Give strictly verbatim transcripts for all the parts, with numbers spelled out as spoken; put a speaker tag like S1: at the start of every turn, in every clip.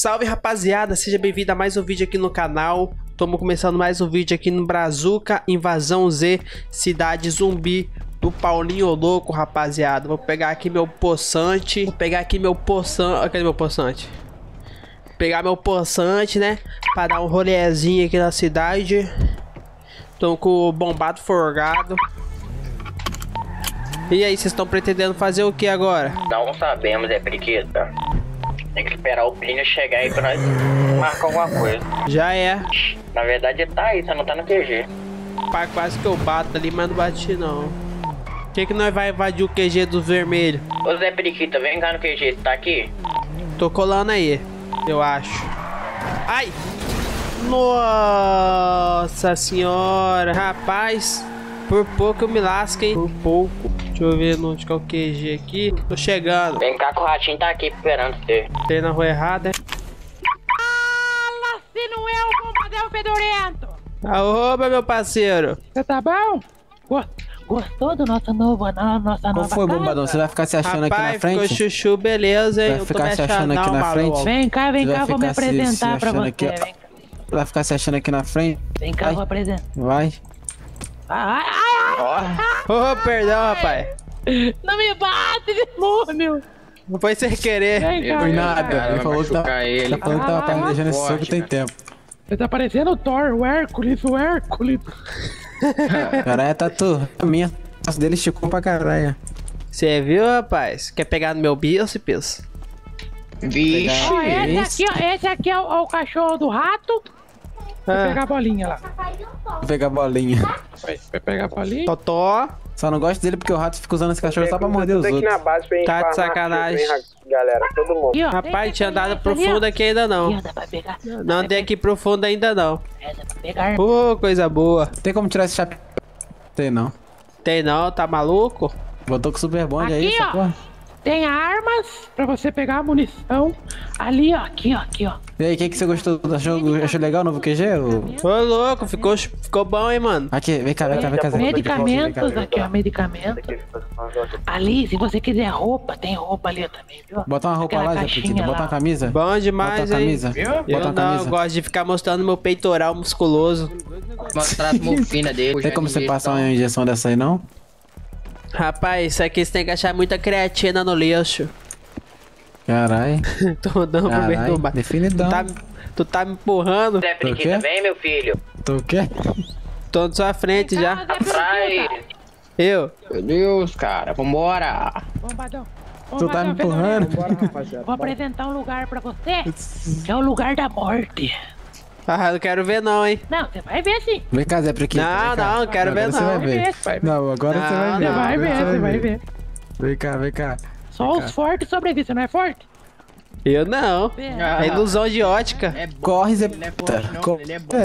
S1: Salve rapaziada, seja bem-vindo a mais um vídeo aqui no canal. Estamos começando mais um vídeo aqui no Brazuca Invasão Z, cidade zumbi do Paulinho Louco, rapaziada. Vou pegar aqui meu poçante, vou pegar aqui meu poçante, cadê meu poçante? Vou pegar meu poçante, né, para dar um rolezinho aqui na cidade. Tô com o bombado forgado. E aí, vocês estão pretendendo fazer o que agora?
S2: Não sabemos, é periquita. Tem que esperar o Plínio chegar aí pra nós marcar alguma coisa.
S1: Já é.
S2: Na verdade ele tá aí, só não tá no Q G.
S1: Pá, quase que eu bato ali, mas não bati não. Que que nós vai invadir o Q G dos vermelhos?
S2: Ô Zé Periquita, vem cá no Q G, você tá aqui?
S1: Tô colando aí, eu acho. Ai! Nossa senhora! Rapaz, por pouco eu me lasco, hein? Por pouco. Deixa eu ver onde que é o Q G aqui. Tô chegando.
S2: Vem cá que o ratinho tá aqui esperando você.
S1: Tem na rua errada, é?
S3: Fala, se não é o bombadão fedorento!
S1: Arroba, meu parceiro.
S3: Você tá bom? Gostou do nosso novo, na nossa nova
S4: Qual foi,
S3: casa?
S4: bombadão? Você vai ficar se achando
S1: Rapaz,
S4: aqui na frente?
S1: ficou chuchu, beleza, hein?
S4: Vai
S1: Eu
S4: ficar
S1: tô me
S4: se achando aqui
S1: achando,
S4: na frente?
S1: maluco.
S3: Vem cá, vem
S4: Você vai
S3: cá, vou me
S4: ficar se-
S3: apresentar
S4: se
S3: pra
S4: achando
S3: você.
S4: aqui, ó.
S3: Vem cá,
S4: Vai ficar se achando aqui na frente?
S3: vem cá,
S4: Vai.
S3: vou apresentar.
S4: Vai.
S3: Ai, ai, ai,
S1: Ô, perdão, rapaz.
S3: não me bate, demônio!
S1: Não foi sem querer.
S3: Vem cá,
S4: Foi
S3: vem
S4: nada.
S3: cá.
S4: Ele falou que tá,
S2: ele.
S4: tá falando que tava
S3: Ah,
S4: planejando esse
S2: forte,
S4: soco tem
S2: cara.
S4: tempo.
S3: Você tá parecendo o Thor, o Hércules, o Hércules.
S4: Caralho, tá tu. Minha nossa dele esticou pra caralho.
S1: Você viu, rapaz? Quer pegar no meu bíceps?
S2: Vixe.
S3: Ó, esse
S4: Esse.
S3: aqui, ó, esse aqui é o, é o cachorro do rato. Vai
S1: Ah,
S3: pegar a bolinha lá.
S4: Vou pegar a bolinha.
S3: Vai, vai pegar a bolinha.
S1: Totó.
S4: Só não gosto dele porque o rato fica usando esse cachorro só pra morder os
S5: aqui
S4: outros.
S5: na base pra gente
S1: Tá de
S5: farmar
S1: sacanagem.
S5: tudo, hein, galera, todo mundo.
S3: Aqui, ó,
S1: Rapaz,
S3: tem
S1: tinha
S3: essa
S1: dado
S3: ali, ó.
S1: profundo aqui ainda não.
S3: Aqui, ó, dá pra pegar.
S1: Não andei aqui profundo ainda não.
S3: É, dá pra pegar.
S1: Ô, coisa boa.
S4: Tem como tirar esse chapéu? Tem não.
S1: Tem não, tá maluco?
S4: Botou com super bonde aí,
S3: Aqui,
S4: essa
S3: ó.
S4: porra.
S3: Tem armas pra você pegar a munição. Ali, ó, aqui, ó, aqui, ó.
S4: E aí, o que, que você gostou? Achou, achou legal o novo Q G? Ou...
S1: Ô, louco, ficou, ficou bom, hein, mano?
S4: Aqui, vem cá, vem cá, vem cá. Zé.
S3: Medicamentos, aqui, ó, medicamentos. Ali, se você quiser roupa, tem roupa ali também, viu?
S4: Bota uma roupa
S3: Aquela
S4: lá, Zé
S3: caixinha
S4: Petita. Bota
S3: lá.
S4: uma camisa.
S1: Bom demais,
S4: Bota a
S1: hein?
S4: camisa.
S1: Eu
S4: Bota
S1: não,
S4: a camisa.
S1: eu gosto de ficar mostrando meu peitoral musculoso.
S2: Mostrar as morfinas dele.
S4: Tem como você passar uma injeção dessa aí, não?
S1: Rapaz, isso aqui você tem que achar muita creatina no lixo.
S4: Caralho.
S1: Tô dando pro meio do
S4: Caralho.
S1: bar.
S4: Definidão.
S1: Tu tá, tu tá me empurrando?
S2: Zé Periquita,
S4: quê?
S2: vem meu filho.
S4: Tu o quê?
S1: Tô na sua frente já.
S2: Atrás.
S1: Eu?
S2: Meu Deus, cara, vambora.
S3: Bombadão.
S4: Tu tá me
S3: Bombadão,
S4: empurrando?
S3: fedorento. Vou apresentar um lugar pra você, que é o lugar da morte.
S1: Ah, não quero ver não, hein?
S3: Não, você vai ver sim.
S4: Vem cá, Zé Prequito.
S1: Não,
S4: vem cá.
S1: não, não quero ver
S4: Agora você
S1: não.
S4: vai
S3: Vai
S4: ver.
S3: ver, vai ver.
S4: Não, agora
S1: Não,
S4: você vai ver.
S1: não.
S3: Você vai ver,
S4: Agora
S3: você vai ver.
S4: Vem cá, vem cá.
S3: Só
S4: Vem
S3: os
S4: cá.
S3: fortes sobrevivem, você não é forte?
S1: Eu não.
S3: É.
S1: É ilusão de ótica.
S4: Corre, Zé
S2: Ele é
S4: Puta.
S2: forte, não,
S4: Corre.
S2: ele é bom.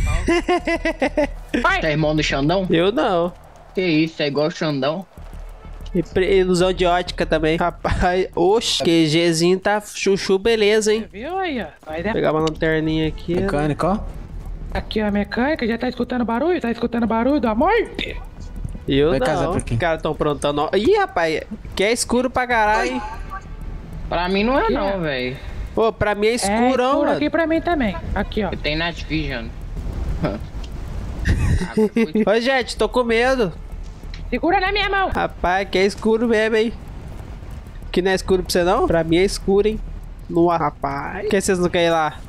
S4: Ei.
S3: Vai!
S2: Tá irmão do Xandão?
S1: Eu não.
S2: Que isso, é igual o Xandão?
S1: E pre- Ilusão de ótica também. Rapaz, oxe, QGzinho tá chuchu, beleza,
S3: Você
S1: hein?
S3: viu aí, ó? Vai
S1: Vou
S3: dar-
S1: pegar uma lanterninha aqui.
S4: Mecânico, ó.
S3: Aqui ó, a mecânica, já tá escutando barulho? Tá escutando barulho da morte?
S1: Eu
S4: Vai casar
S1: não.
S4: pra quê?
S1: Os caras tão aprontando. Ih, rapaz, que é escuro pra caralho, hein?
S2: Pra mim não é
S3: Aqui, ó.
S2: não, velho.
S1: Pô, pra mim é
S3: É
S1: escurão,
S3: escuro
S1: mano.
S3: aqui pra mim também. Aqui, ó.
S2: Tem Night Vision.
S1: Ô, gente, tô com medo.
S3: Segura na minha mão.
S1: Rapaz, que é escuro mesmo, hein? Que não é escuro pra você, não? Pra mim é escuro, hein? No rapaz. Por que vocês não querem ir lá?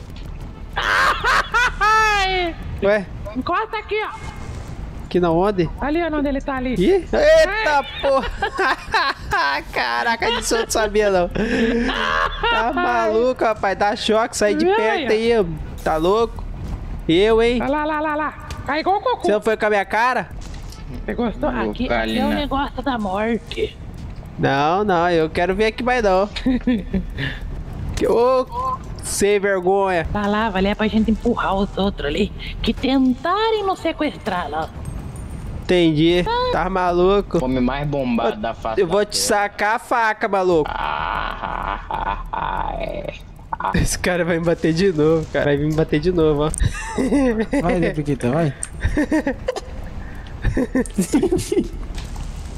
S3: Ai,
S1: Ué,
S3: encosta aqui, ó.
S1: que não onde?
S3: Ali, ó, onde ele tá ali.
S1: Ih, eita porra! Caraca, disso eu não sabia não. Tá maluco, rapaz? Dá choque, sai de
S3: Ai,
S1: perto
S3: ai.
S1: aí. Tá louco? Eu, hein?
S3: Olha lá, lá, lá, lá. Cai igual o cocô.
S1: Você não foi com a minha cara?
S3: Você gostou?
S2: Ô,
S3: Aqui, aqui é o
S2: Kalina.
S3: negócio da morte.
S1: Não, não, eu quero ver aqui mais não. Que- Ô, sem vergonha.
S3: Lá, lá, ali é pra gente empurrar os outros ali que tentarem nos sequestrar lá.
S1: Entendi. Tá maluco?
S2: Homem mais bombado da face
S1: Eu vou
S2: da
S1: te
S2: terra.
S1: sacar a faca, maluco.
S2: Ah, ah, ah, é.
S1: Esse cara vai me bater de novo, cara. Vai me bater de novo, ó.
S4: Vai, Zé Prequito, vai.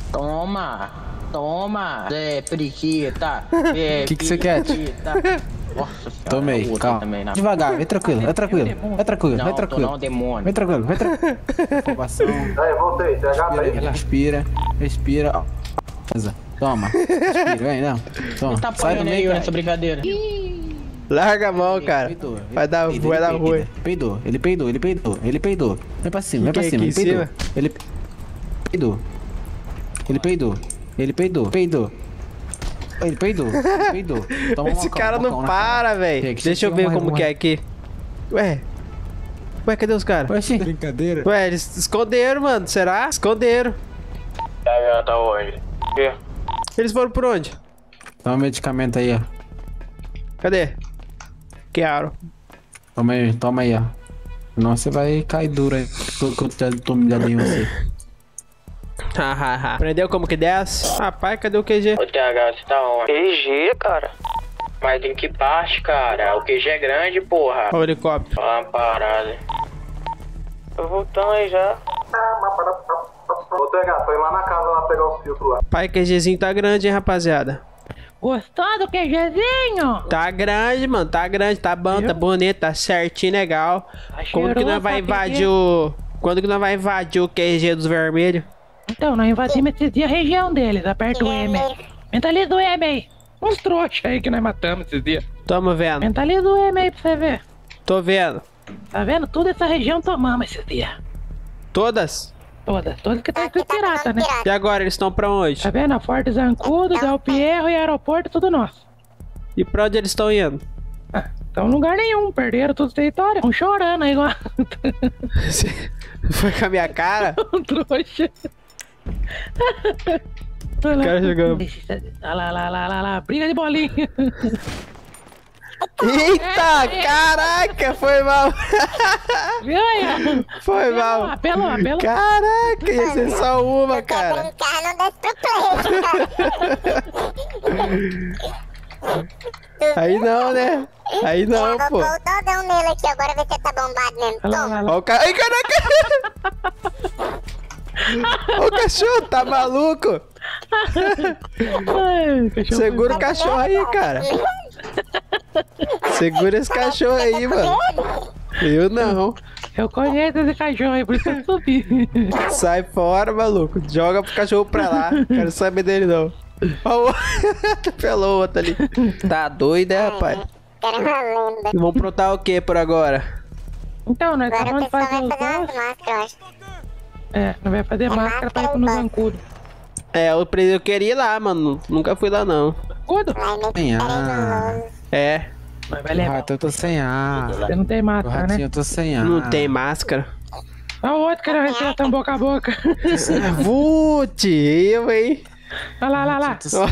S2: Toma, toma, Zé Periquita. O
S4: Que que você quer?
S3: Nossa senhora.
S4: Tomei,
S3: outra
S4: calma.
S3: também, né?
S4: Devagar, vem tranquilo, vai tranquilo, vai tranquilo, vai
S3: Não, tô
S4: tranquilo.
S3: não, demônio.
S4: Vem tranquilo, vem tranquilo. Afobação.
S5: Aí, voltei. T H tá aí?
S4: Respira, respira, respira. Beleza. Toma. Respira, vem, não. Toma.
S3: Tá
S4: Sai do
S3: apanhando
S4: meio,
S3: aí
S4: cara.
S3: nessa brincadeira.
S1: Larga a mão, cara.
S4: Peidou, ele
S1: Vai dar,
S4: peidou,
S1: vai
S4: ele
S1: dar
S4: peidou,
S1: ruim.
S4: ele Peidou, ele peidou, ele peidou, ele peidou. Vem pra cima, vem pra
S1: Fiquei
S4: cima, ele
S1: aqui em
S4: peidou.
S1: cima.
S4: Ele peidou. Ele peidou. Ele peidou, peidou. Ele peidou, ele peidou. Toma
S1: Esse
S4: um
S1: cara
S4: mocão
S1: não
S4: na cara.
S1: para, velho.
S4: Chega,
S1: Deixa eu
S4: chega,
S1: ver
S4: morre,
S1: como
S4: morre.
S1: que é aqui. Ué. Ué, cadê os caras?
S4: Oxi, brincadeira.
S1: Ué, eles esconderam, mano. Será? Esconderam.
S2: T H tá onde? Quê?
S1: Eles foram por onde?
S4: Toma um medicamento aí, ó.
S1: Cadê? Quero.
S4: Toma aí, toma aí, ó. Senão você vai cair duro aí. Tô, tô, já tô humilhado em você.
S1: Hahaha. Aprendeu como que desce? Rapaz, cadê o Q G?
S2: Ô T H, você tá onde? Q G, cara. Mas tem que parte, cara. O Q G é grande, porra.
S1: Ó o helicóptero.
S2: Ó uma parada. Tô voltando aí já.
S5: Ô, T H, tô indo lá na casa lá pegar os filtros lá.
S1: Pai, QGzinho tá grande, hein, rapaziada.
S3: Gostou do QGzinho?
S1: Tá grande, mano. Tá grande, tá bom, tá bonito, tá certinho, legal.
S3: Tá
S1: Como que nós
S3: cheiroso,
S1: vai
S3: tá
S1: invadir
S3: pequeno.
S1: o... Quando que nós vai invadir o Q G dos vermelhos?
S3: Então, nós invadimos esses dias a região deles, aperta o M aí. Mentaliza o M aí. Uns trouxas aí que nós matamos esses dias.
S1: Tamo vendo.
S3: Mentaliza o M aí pra você ver.
S1: Tô vendo.
S3: Tá vendo? Toda essa região tomamos esses dias.
S1: Todas?
S3: Todas. Todas que tá escrito pirata, né?
S1: E agora, eles estão pra onde?
S3: Tá vendo? A Forte Zancudo, Del Pierro e aeroporto, tudo nosso.
S1: E pra onde eles estão indo?
S3: Ah, então lugar nenhum. Perderam todo o território. Estão chorando aí igual.
S1: Foi com a minha cara?
S3: Um trouxa. Olha lá.
S1: cara jogando.
S3: Olha lá, lá, lá, lá, lá. Briga de bolinha.
S1: Eita, caraca, foi mal.
S3: Viu aí?
S1: Foi mal.
S3: Apelou, apelou.
S1: Caraca, ia ser só uma, cara.
S6: brincar, não desce pro play,
S1: Aí não, né? Aí não,
S6: cara.
S1: pô.
S6: Vou pôr o dodão nele aqui, agora ver se tá bombado mesmo.
S3: Olha lá, olha
S6: Toma.
S3: lá.
S1: Ó o cara. Ai, caraca. Ó o cachorro, tá maluco?
S3: Ai, cachorro.
S1: Segura o cachorro aí, cara. Segura esse cachorro aí, mano. Eu não.
S3: Eu conheço esse cachorro aí, por isso que eu subi.
S1: Sai fora, maluco. Joga pro cachorro pra lá. Quero saber dele, não. Ó, o- Pelou o outro ali. Tá doido, é, rapaz?
S6: Era uma lenda.
S1: Vamos aprontar o que por agora?
S3: Então, nós tá
S6: Agora o
S3: falando de
S6: pessoal
S3: fazer
S6: vai
S3: os
S6: fazer
S3: dois.
S6: umas máscaras, eu acho.
S3: É, nós vai fazer máscara pra ir pro Zancudo.
S1: É, eu, pre- eu queria ir lá, mano. Nunca fui lá, não.
S3: Zancudo?
S6: Vai meio que
S4: Sem
S6: perezoso.
S4: ar.
S1: É,
S3: Mas vai
S4: O
S3: levar.
S4: rato, eu tô sem ar.
S3: Você não tem
S4: O
S3: máscara,
S4: ratinho,
S3: né?
S4: eu tô sem ar.
S1: não tem máscara.
S3: Olha o outro querendo respiração boca a boca.
S1: Vute, eu, hein?
S3: Olha lá, olha lá, lá.
S4: Tô sem ar.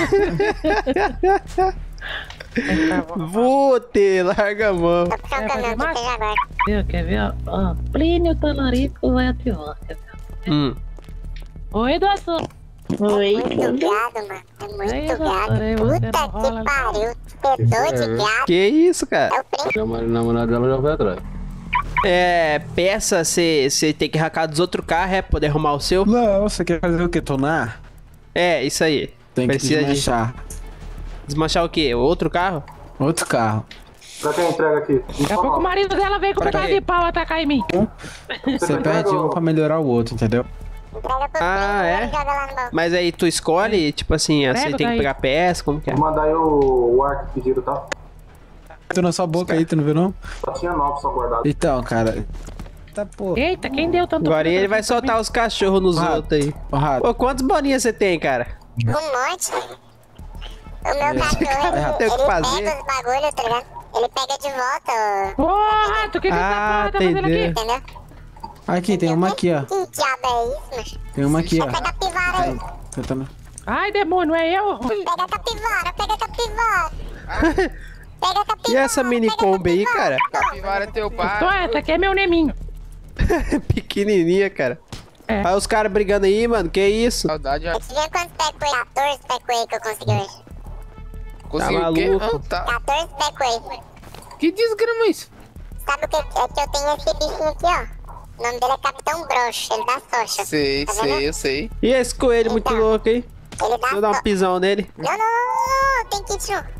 S1: Vute, larga a mão.
S6: Tô puxando o
S3: Vai
S6: caminhão
S3: fazer
S6: aqui, seja agora.
S3: Viu, quer ver? Ó, Plínio Talarico vai ativar. Quer ver?
S1: Hum.
S3: Oi, doutor.
S6: Muito gado, mano. É muito
S3: Aí,
S6: gado.
S3: doutor, aí você
S6: Puta
S3: não rola,
S6: que pariu. Pedou de gado.
S1: Que isso, cara?
S6: É o primo.
S7: Chamaram o namorado dela, já foi atrás.
S1: É, peça, você tem que arrancar dos outros carros, é? Poder arrumar o seu?
S4: Não, você quer fazer o que? Tonar?
S1: É, isso aí.
S4: Tem que
S1: Precisa de-
S4: desmanchar.
S1: Desmanchar o quê? Outro carro?
S4: Outro carro.
S5: Pra quem entrega aqui?
S3: Daqui a pouco o marido dela vem com um
S1: Pra
S3: pedaço
S1: quê?
S3: de pau atacar em mim.
S4: Você perde um pra melhorar o outro, entendeu?
S6: Entrega pro
S1: Ah,
S6: primo e
S1: é?
S6: ele joga lá no baú.
S1: Mas aí tu escolhe, tipo assim, você
S3: Prego
S1: tem que
S3: daí.
S1: pegar peça, como que é?
S5: Vou mandar aí o, o ar que pediram, tá?
S4: Tu na sua boca aí, tu não viu não?
S5: Só tinha nove só guardado.
S4: Então, cara. Tá, pô.
S3: Eita, quem deu tanto
S1: Agora
S3: fruta
S1: ele vai
S3: assim
S1: soltar
S3: pra mim?
S1: os cachorros nos
S4: Rato.
S1: outros aí.
S4: Ô, rato.
S1: Pô, quantas bolinhas você tem, cara?
S6: Um monte. O meu cachorro, ele,
S1: tem o que
S6: ele
S1: fazer.
S6: pega os bagulhos, tá ligado? Ele pega de volta,
S3: Ô, rato, o que que essa
S1: Ah,
S3: porra tá fazendo
S1: entendi.
S3: aqui?
S6: entendeu?
S4: Aqui, tem uma aqui, ó.
S6: Que diabo é isso, macho?
S4: Tem uma aqui, ó.
S6: Pega a capivara aí.
S4: Tentando.
S3: Ai, demônio, é eu?
S6: Pega a capivara, pega a capivara. Pega a capivara.
S1: E essa mini
S6: pega a
S1: Kombi aí,
S6: capivara.
S1: cara?
S8: Capivara é teu pai.
S3: Só essa aqui é meu neminho.
S1: Pequenininha, cara.
S3: É.
S1: Olha os caras brigando aí, mano. Que isso?
S8: Saudade.
S6: Eu te vi quantos pecos aí? quatorze pecos aí que eu consegui hoje.
S8: Conseguiu o quê?
S1: maluco?
S8: Ah, tá.
S6: quatorze pecos aí.
S8: Que desgrama é isso?
S6: Sabe o que? É que eu tenho esse bichinho aqui, ó. O nome dele é Capitão Broxo, ele dá socha.
S8: Sei,
S6: Tá vendo?
S8: sei, eu sei.
S1: E esse coelho muito louco, hein?
S6: Ele dá
S1: Deixa eu dar um
S6: socha.
S1: pisão nele.
S6: Não, não, não, não, tem kit não.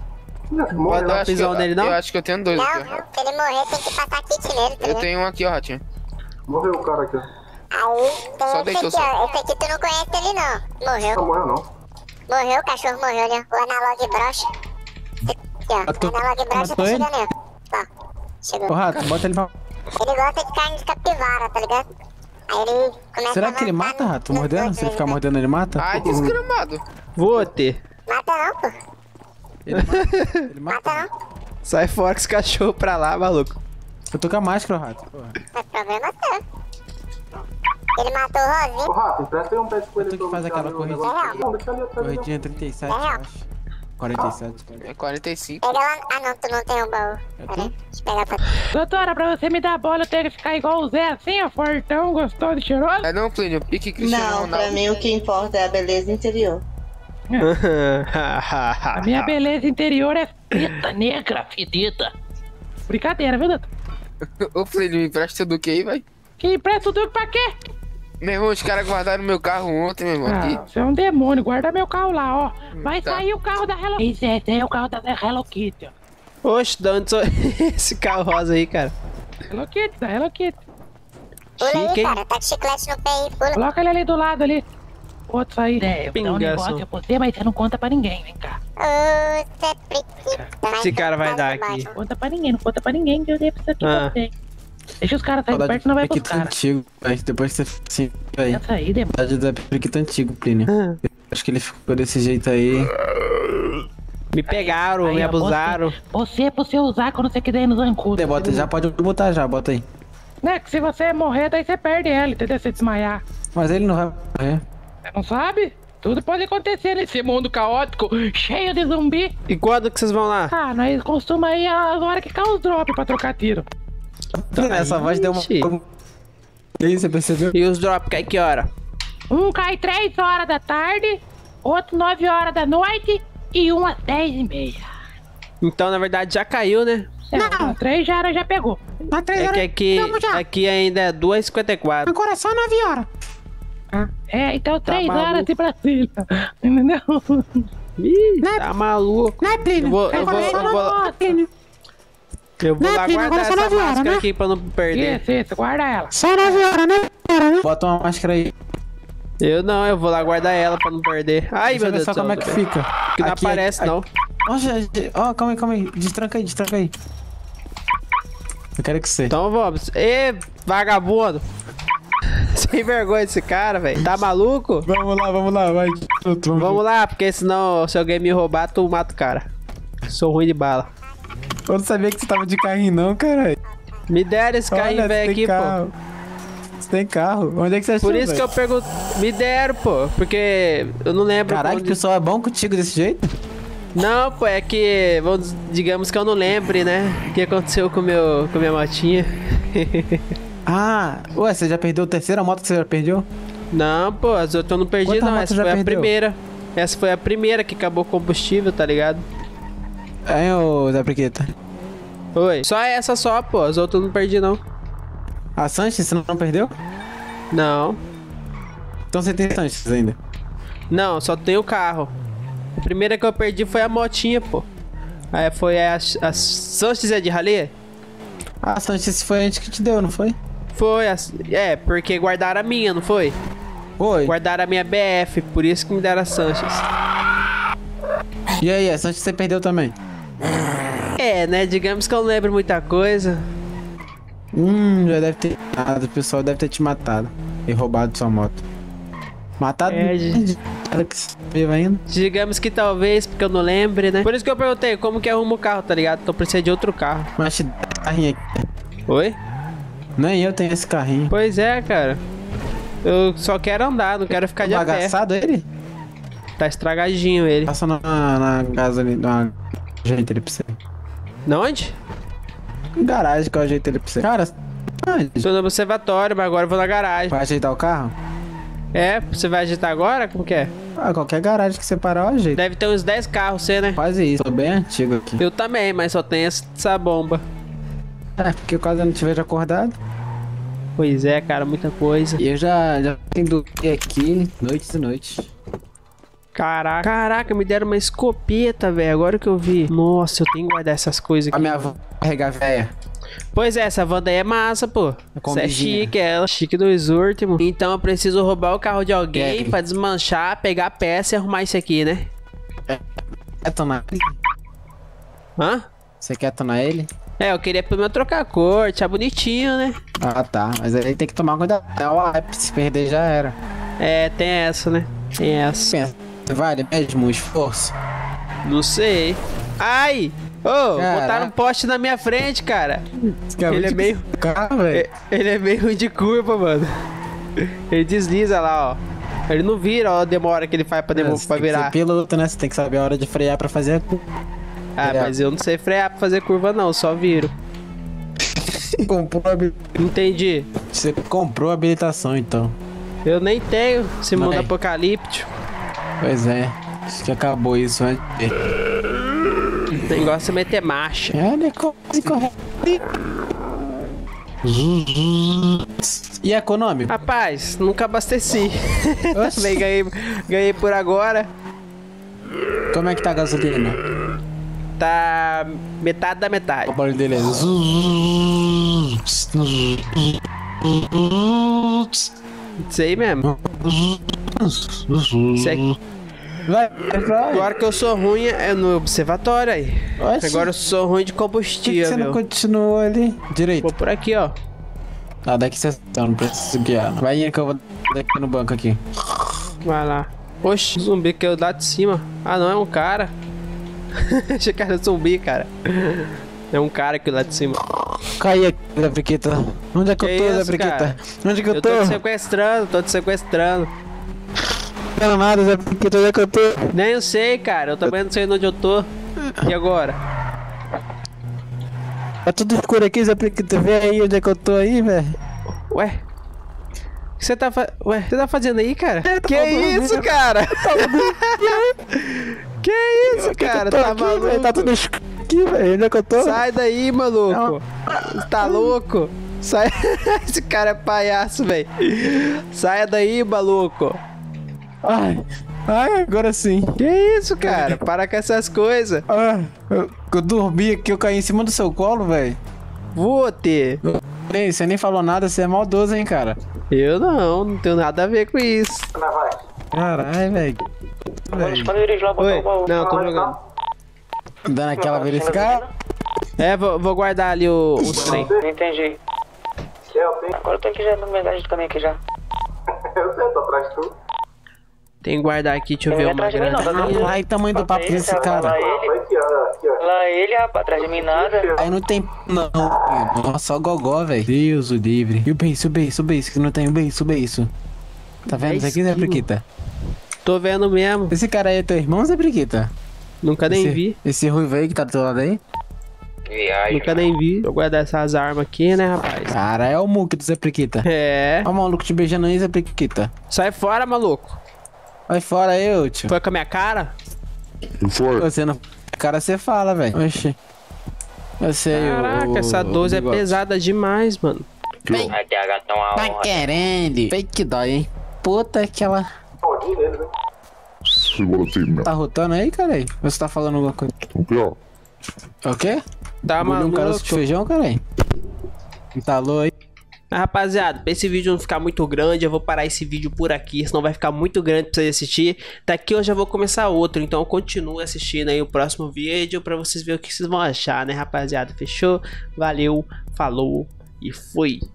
S1: Pode dar uma
S8: acho que
S1: prisão
S8: eu-
S1: nele, não?
S8: Eu acho que eu tenho dois
S6: Não,
S8: aqui, ó.
S6: não, se ele morrer tem que passar kit nele, tá
S8: Eu
S6: ligado?
S8: tenho um aqui, ó, Ratinho.
S5: Morreu o cara aqui.
S6: Aí tem
S8: Só
S6: esse
S8: deitou,
S6: aqui, ó. Esse aqui tu não conhece ele, não. Morreu.
S5: Não morreu não.
S6: Morreu, o cachorro morreu ali, ó. O Analog Brocha. Aqui, ó.
S4: Matou-
S6: O Analog Brocha tá
S4: matou ele?
S6: chegando aí, ó. Ó, chegou.
S4: Ô, Rato, bota ele pra...
S6: Ele gosta de carne de capivara, tá ligado? Aí ele começa
S4: Será
S6: a
S4: que ele
S6: avançar
S4: mata,
S6: no-
S4: Rato?
S6: nos
S4: Mordendo?
S6: dois,
S4: Se ele ficar
S6: né?
S4: mordendo, ele mata?
S8: Ai, desgramado.
S1: Vou ter.
S6: Mata não, pô.
S4: Ele mata. Ele mata.
S6: Mata não.
S1: Sai fora com esse cachorro pra lá, maluco.
S4: Eu tô com a máscara, Rato. Porra.
S6: É problema seu. Ele matou o
S5: Ô,
S6: Rosinho.
S5: Rato, empresta aí um pet com ele.
S4: Tu que
S5: pra eu
S4: faz
S5: deixar
S4: aquela
S5: ali o
S4: corridinha.
S5: negócio. Não, deixa ali atrás.
S4: Corridinha trinta e sete, eu acho. quarenta e sete.
S8: É quarenta e cinco.
S6: Pega lá. Ah, não, tu não tem o baú. Pera aí, deixa eu pegar pra...
S3: Doutora, pra você me dar bola, eu tenho que ficar igual o Zé, assim, ó, fortão, gostoso e cheiroso?
S8: É não, Plínio, pique Cristiano
S7: Não,
S8: Ronaldo.
S7: pra mim o que importa é a beleza interior.
S3: A minha beleza interior é preta, negra, fedida. Brincadeira, viu, doutor?
S8: Ô, Plínio, me empresta do que aí, vai?
S3: Que empresta tudo pra quê?
S8: Meu irmão, os caras guardaram meu carro ontem, meu irmão.
S3: Ah,
S8: Aqui.
S3: você é um demônio, guarda meu carro lá, ó. Vai
S8: Tá.
S3: sair o carro da Hello Kitty. Esse é o carro da Hello Kitty, ó.
S1: Oxe, de onde sou esse carro rosa aí, cara?
S3: Hello Kitty, da Hello Kitty.
S6: Pula
S1: Chique,
S6: aí,
S1: hein?
S6: cara. Tá de chiclete no pé aí, pula.
S3: Coloca ele ali do lado ali. Outro aí. É, eu vou dar um
S1: Pingaço.
S3: negócio pra você, mas você não conta pra ninguém, vem cá.
S6: Ô, cê priquita.
S1: Esse cara vai dar aqui.
S3: Não conta pra ninguém, não conta pra ninguém que eu devo isso aqui
S1: Ah.
S3: pra você. Deixa os caras saírem
S4: Saudade
S3: perto, não vai
S4: do
S3: pros
S4: periquito
S3: caras.
S4: antigo, mas depois que você fica assim, velho.
S3: Essa aí, demônio.
S4: Saudade do periquito antigo, Plínio.
S1: Ah.
S4: Eu acho que ele ficou desse jeito aí.
S1: Me pegaram,
S3: Aí,
S1: me
S3: ó,
S1: abusaram.
S3: Você, você pra você usar quando você quiser ir no zancudo.
S4: Cadê? Bota, já pode botar já, bota aí.
S3: Né, que se você morrer, daí você perde ela, entendeu? Se desmaiar.
S4: Mas ele não vai morrer.
S3: Você não sabe? Tudo pode acontecer nesse mundo caótico, cheio de zumbi.
S1: E quando que vocês vão lá?
S3: Ah, nós costumamos ir a hora que cai os drops pra trocar tiro.
S4: Essa voz deu uma...
S1: Ixi.
S4: E aí, você percebeu?
S1: E os drop cai que hora?
S3: Um cai três horas da tarde, outro nove horas da noite e um às dez e meia.
S1: Então, na verdade, já caiu, né?
S3: Não, três já, já pegou.
S1: É que aqui, aqui ainda é duas e cinquenta e quatro.
S3: Agora é só nove horas. Ah, é, então três
S1: maluco.
S3: horas e pra cima. Entendeu?
S1: Ih, tá maluco.
S3: Não é Plínio.
S1: Eu vou, eu vou, eu vou, eu vou lá guardar essa máscara aqui pra não perder.
S3: Isso, isso, guarda ela.
S7: Só nove horas, né?
S4: Bota uma máscara aí.
S1: Eu não, eu vou lá guardar ela pra não perder. Ai,
S4: Deixa
S1: meu
S4: eu ver
S1: Deus
S4: só
S1: do céu.
S4: como é que fica.
S1: Que não
S4: Aqui,
S1: aparece,
S4: aqui,
S1: não.
S4: aqui. Ó, gente, ó, calma aí, calma aí. Destranca aí, destranca aí. Eu quero que você.
S1: Então vamos. Ê, vagabundo. Sem vergonha esse cara, velho. Tá maluco?
S4: Vamos lá, vamos lá, vai. Vamos,
S1: Vamos lá, porque senão, se alguém me roubar, tu mata o cara. Sou ruim de bala.
S4: Eu não sabia que você tava de carrinho, não, caralho.
S1: Me deram esse carrinho
S4: Olha,
S1: velho
S4: você tem
S1: aqui,
S4: carro. Você tem carro? Onde é que você achou,
S1: pô. Por isso que eu
S4: velho?
S1: pergunto. Me deram, pô. Porque eu não lembro.
S4: Caralho,
S1: onde-
S4: o pessoal é bom contigo desse jeito?
S1: Não, pô, é que, vamos, digamos que eu não lembre, né? O que aconteceu com meu, com minha motinha.
S4: Ah, ué, você já perdeu a terceira moto que você já perdeu?
S1: Não, pô, as outras eu não perdi,
S4: Quanta
S1: não.
S4: moto
S1: Essa
S4: já
S1: foi a
S4: perdeu?
S1: primeira. Essa foi a primeira que acabou o combustível, tá ligado?
S4: É, ô Zé Priqueta.
S1: Oi. Só essa só, pô. As outras eu não perdi, não.
S4: A Sanches você não perdeu?
S1: Não.
S4: Então você tem Sanches ainda.
S1: Não, só tem o carro. A primeira que eu perdi foi a motinha, pô. Aí foi a, a Sanches é de ralê?
S4: Ah, a Sanches foi a gente que te deu, não foi?
S1: Foi, a, é, porque guardaram a minha, não foi?
S4: Foi.
S1: Guardaram a minha B F, por isso que me deram a Sanches.
S4: E aí, a Sanches você perdeu também?
S1: É, né? Digamos que eu não lembro muita coisa.
S4: Hum, já deve ter nada, o pessoal deve ter te matado e roubado sua moto. Matado?
S1: É, de-
S4: Cara que você vivo ainda?
S1: Digamos que talvez, porque eu não lembre, né? Por isso que eu perguntei como que arruma o carro, tá ligado? Tô precisando de outro carro.
S4: Mas te dá esse carrinho aqui.
S1: Oi?
S4: Nem eu tenho esse carrinho.
S1: Pois é, cara. Eu só quero andar, não quero ficar de a pé.
S4: Bagaçado ele?
S1: Tá estragadinho ele.
S4: Passa na, na gasolina, na ajeita ele pra você.
S1: Na onde?
S4: Na garagem que eu ajeito ele pra você. Cara, onde?
S1: Tô no observatório, mas agora eu vou na garagem.
S4: Vai ajeitar o carro?
S1: É, você vai agitar agora? Como que é?
S4: Ah, qualquer garagem que você parar, eu ajeito.
S1: Deve ter uns dez carros, você, né?
S4: Quase isso, tô bem antigo aqui.
S1: Eu também, mas só tem essa bomba.
S4: É, porque quase eu não te vejo acordado.
S1: Pois é, cara, muita coisa.
S4: E eu já, já tenho dormido aqui noites e noites.
S1: Caraca, caraca, me deram uma escopeta, velho. Agora que eu vi. Nossa, eu tenho que guardar essas coisas aqui.
S4: A minha avó carregar véia.
S1: Pois é, essa van daí é massa, pô. Isso é chique, ela. Chique dos últimos. Então eu preciso roubar o carro de alguém
S4: É.
S1: pra desmanchar, pegar a peça e arrumar isso aqui, né?
S4: Quer tonar ele?
S1: Hã?
S4: Você quer tonar ele?
S1: É, eu queria pelo menos trocar a cor, tá bonitinho, né?
S4: Ah, tá. Mas aí tem que tomar cuidado. É o hype, se perder já era.
S1: É, tem essa, né? Tem essa.
S4: Pensa, vale mesmo o esforço?
S1: Não sei. Ai! Ô, oh,
S4: Caraca.
S1: botaram um poste na minha frente, cara.
S4: Acabei
S1: Ele é
S4: de
S1: meio...
S4: Carro, velho.
S1: Ele é meio ruim de curva, mano. Ele desliza lá, ó. Ele não vira, ó, a demora que ele faz pra, demo...
S4: Você
S1: pra
S4: tem que
S1: virar.
S4: ser piloto, né? Você tem que saber a hora de frear pra fazer a curva.
S1: Ah,
S4: É.
S1: mas eu não sei frear pra fazer curva não, só viro.
S4: Comprou a habi-
S1: Entendi.
S4: Você comprou a habilitação, então.
S1: Eu nem tenho esse mundo
S4: Vai.
S1: apocalíptico.
S4: Pois é. Acho que acabou isso antes.
S1: O negócio é meter marcha.
S4: É, né? Quase correto. E econômico?
S1: Rapaz, nunca abasteci.
S4: Oxi.
S1: Também ganhei, ganhei por agora.
S4: Como é que tá a gasolina?
S1: Tá metade da metade.
S4: O barulho dele é.
S1: Isso aí mesmo. Isso aí.
S4: Vai, vai.
S1: Agora que eu sou ruim é no observatório aí.
S4: Oxi.
S1: Agora eu sou ruim de
S4: Por que, que
S1: combustível.
S4: você não continuou ali? Direito.
S1: Vou por aqui, ó.
S4: Ah, daqui você tá, não precisa guiar. Vai indo que eu vou daqui no banco aqui.
S1: Vai lá. Oxe, zumbi que eu lá de cima. Ah, não, é um cara. Achei que era zumbi, cara. É um cara aqui lá de cima.
S4: Caí aqui, Zé Priquita. Onde é que,
S1: Que
S4: eu tô,
S1: isso,
S4: Zé Priquita?
S1: cara?
S4: Onde é que eu,
S1: Eu
S4: tô?
S1: tô te sequestrando, tô te sequestrando.
S4: Não quero nada, Zé Priquita. Onde é que eu tô?
S1: Nem eu sei, cara. Eu também não sei onde eu tô. E agora?
S4: Tá tudo escuro aqui, Zé Priquita. Vê aí onde é que eu tô aí, velho.
S1: Ué? O que você tá fa... Ué, você tá fazendo aí, cara? Que
S4: tô
S1: isso,
S4: dormindo.
S1: cara? Que isso, cara?
S4: Tô
S1: Tá
S4: aqui, velho.
S1: maluco?
S4: Tá tudo escuro aqui, velho. Onde é que eu tô?
S1: Sai daí, maluco. Você tá louco? Sai. Esse cara é palhaço, velho. Saia daí, maluco.
S4: Ai, ai, agora sim.
S1: Que isso, cara? Para com essas coisas.
S4: Ah, eu, eu dormi aqui, eu caí em cima do seu colo, velho.
S1: Vou ter.
S4: Nem, você nem falou nada, você é maldoso, hein, cara.
S1: Eu não, não tenho nada a ver com isso.
S5: Mas vai.
S4: Caralho, velho. Velho,
S1: Oi? Não, tô jogando.
S4: dando aquela verificada.
S1: É, vou, vou guardar ali o, os trem.
S2: Entendi.
S5: Eu tenho.
S2: Agora eu tô aqui já na verdade do caminho aqui já.
S5: Eu sei, tô atrás de tu.
S1: Tem que guardar aqui, deixa eu ver
S2: Não
S1: uma
S2: atrás de mim, não, tá
S1: graninha.
S2: vendo?
S4: Ai, tamanho do papo desse cara.
S2: Lá ele,
S5: Foi aqui, ó. Aqui, ó.
S2: lá ele, rapaz, atrás de mim nada.
S4: Aí não tem. Não, nossa, só gogó, velho. Deus o livre. E o beiço, o beiço, o beiço, que não tem o beiço, o beiço. Tá vendo isso aqui, Zé Priquita?
S1: Tô vendo mesmo.
S4: Esse cara aí é teu irmão, Zé Priquita?
S1: Nunca nem
S4: esse,
S1: vi.
S4: Esse ruivo aí que tá do teu lado aí?
S2: Viagem.
S1: Nunca nem vi. Vou guardar essas armas aqui, né, rapaz?
S4: Cara, é o Muque do Zé Priquita.
S1: É.
S4: Olha o maluco te beijando aí, Zé Priquita.
S1: Sai fora, maluco.
S4: Vai fora aí, ô tio.
S1: Foi com a minha cara?
S4: Você não. Cara, você fala, velho. Oxi. Eu sei,
S1: Caraca,
S4: o,
S1: essa doze
S4: o
S1: é
S4: bigode.
S1: pesada demais, mano.
S2: Vai ter gatão a
S4: Tá
S2: honra.
S4: querendo? Fake que dói, hein? Puta que ela.
S5: Ouvi nele, né?
S4: Tá rotando aí, cara? Aí? Você tá falando alguma coisa? O quê?
S1: Tá
S4: Engoliu um caroço
S1: maluco?
S4: de feijão, cara? Aí? Entalou aí?
S1: Mas, rapaziada, pra esse vídeo não ficar muito grande, eu vou parar esse vídeo por aqui, senão vai ficar muito grande pra vocês assistir. Daqui eu já vou começar outro, então continue assistindo aí o próximo vídeo pra vocês verem o que vocês vão achar, né, rapaziada? Fechou? Valeu, falou e fui!